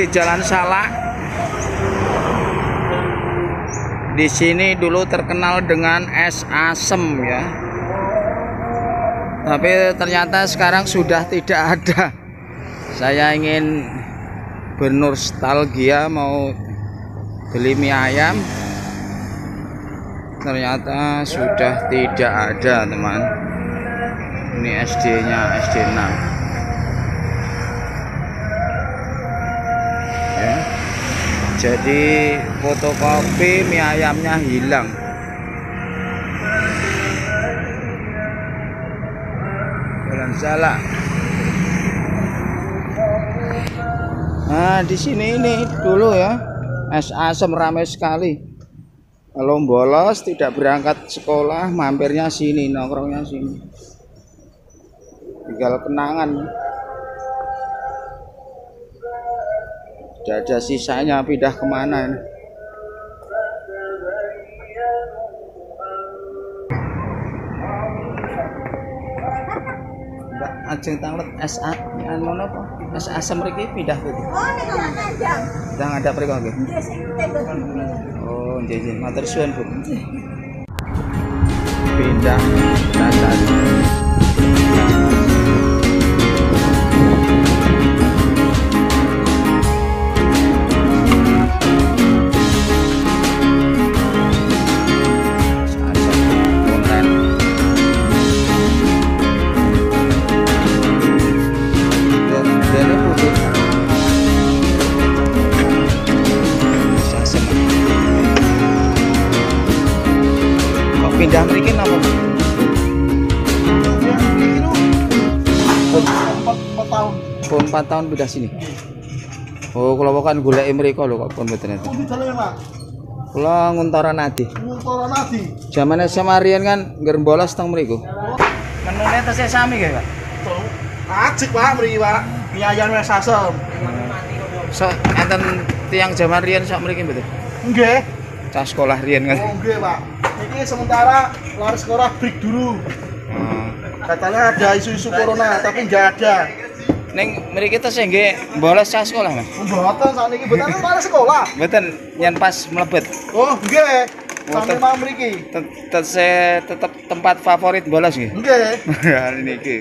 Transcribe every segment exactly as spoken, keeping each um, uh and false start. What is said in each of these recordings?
Jalan Salak. Di sini dulu terkenal dengan es asem ya. Tapi ternyata sekarang sudah tidak ada. Saya ingin bernostalgia mau beli mie ayam. Ternyata sudah tidak ada, teman. Ini S D-nya, S D enam. Ya. Jadi fotokopi mie ayamnya hilang. Jalan Salak. Nah, di sini ini dulu ya, es asem ramai sekali. Kalau bolos tidak berangkat sekolah, mampirnya sini, nongkrongnya sini. Tinggal kenangan. Tidak ada sisanya, pindah kemana ini. Mbak ajeng tanglet S A anu napa? Es asem mriki pindah tuh. Oh, nek aja. Ndang ada mriko nggih. Nggih, sing tembok iki. Oh, nggih nggih, matur suwun, Bu. Pindah dadas. Pindah mriki napa? empat tahun. Oh, empat tahun pindah sini. Oh, kula kan goleki mriko lho kok pun mboten enten. Kula Nguntara Nadi. Nguntara Nadi. Jamane Samarian kan ngger bolos teng mriku. Menune tesih sami nggih, Pak? Ajik, Pak, mriki, Pak. Mie ayam es asem. So, enten tiyang jaman riyen sak mriki mboten? Nggih. Cah sekolah riyen kan. Oh, nggih, Pak. Ini sementara lari sekolah break dulu. Hmm. Katanya ada isu-isu corona, tapi nggak ada. Ning mriki tesih nggih bolos cah sekolah, Mas? Mboten sakniki mboten lari sekolah. Mboten yen pas mlebet. Oh, nggih. Oh, Sampai mau mriki. Tesih tetep tempat favorit bolos nggih. Nggih. Hari niki.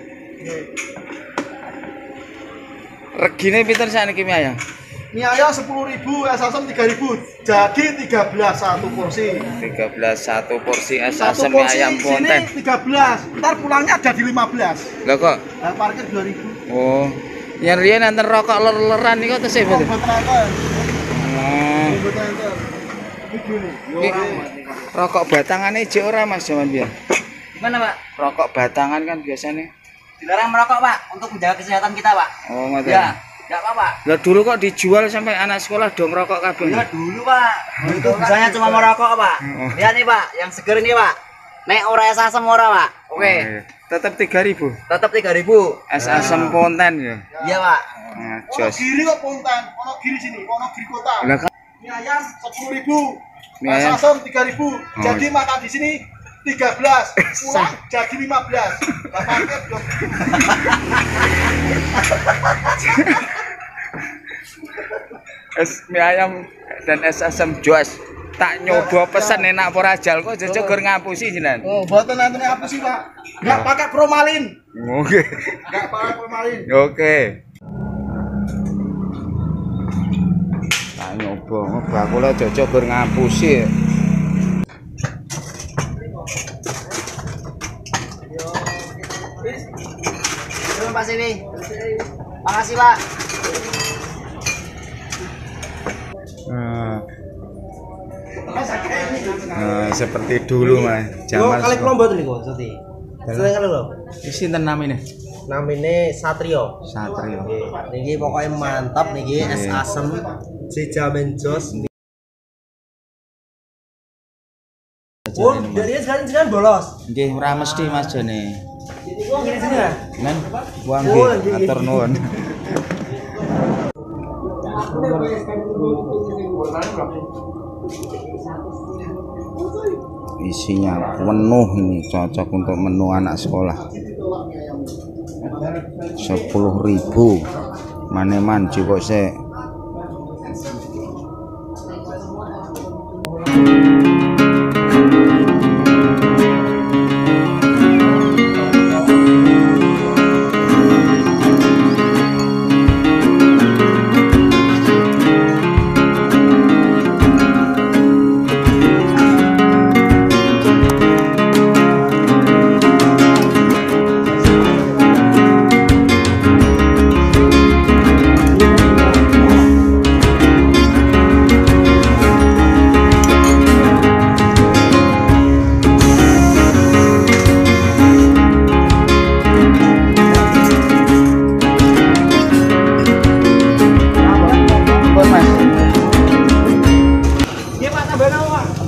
Regine pinten sakniki mie ayam? Mie ayam sepuluh ribu, es asam tiga ribu. Jadi tiga belas satu porsi. tiga belas satu porsi es Satu asam mie porsi ayam ponten. sini tiga belas. Ntar pulangnya ada di lima belas. Lah kok? Nah, parkir dua ribu. Oh. Yen riyen enten rokok ler-leran niku tesih Oh, mboten? mboten enten. Oh. Mboten enten. Iki lho. Iki rokok batangane jek ora Mas jaman biyen. Gimana, Pak? Rokok batangan kan biasanya. Dilarang merokok, Pak, untuk menjaga kesehatan kita, Pak. Oh, ngoten. Ya, enggak apa-apa. Lah dulu kok dijual sampai anak sekolah dong rokok kabeh. Ya dulu, Pak. Itu misalnya cuma merokok, Pak. Oh. Lihat nih, Pak, yang seger ini, Pak. Nek ora es asem ora, Pak. Oke. Oh, iya. Tetap tiga ribu. Tetap tiga ribu. Es asam ponten ya. Iya, Pak. Nah, Ono jos. giri kok ponten, ono giri sini, ono giri kota. Lah kan Mie ayam sepuluh ribu, Mie es ayam. asam tiga ribu. Jadi makan di sini tiga belas, pulang jadi lima belas. Lah parkir dong. es mie ayam dan es asam jos. Tak nyoba pesen enak ora jal kok jojo gur ngapusi jenengan. Oh, mboten nanti apa sih, Pak? Enggak pakai formalin. Oke. Enggak pakai formalin. Oke. Tak nyoba nyoba kula jojo gur ngapusi. Terima kasih, Wi. Makasih, Pak. Nah. Nah, seperti dulu Mas. Zaman kali kula mboten niku, Sati. Sering kali lho. iki sinten namine? Namine Satrio. Satrio. Nggih. Niki pokoknya mantap niki es asem Jejamen Jos. Oh, dari sekarang sekarang bolos. Nggih, ora mesti Mas jane. Oh, ngene sini ya. Men, buang nggih, atur nuwun. Isinya penuh ini, cocok untuk menu anak sekolah. sepuluh ribu maneman cukup se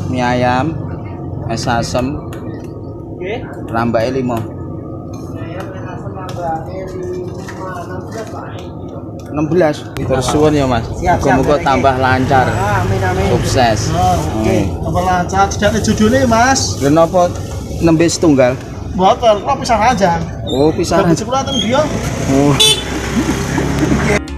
mie ayam, es asem, Oke. rambake lima. enam belas. Terus suwun ya Mas. Siap, siap, Muga-muga Mas. tambah lancar. Amin amin. Sukses. Oh, oke. Apa lancar? Tidak ada judulnya Mas. Lha napa nembe setunggal? Botol, kok pisah aja. Oh, pisah. Tapi sekolah tuh dia. Oh.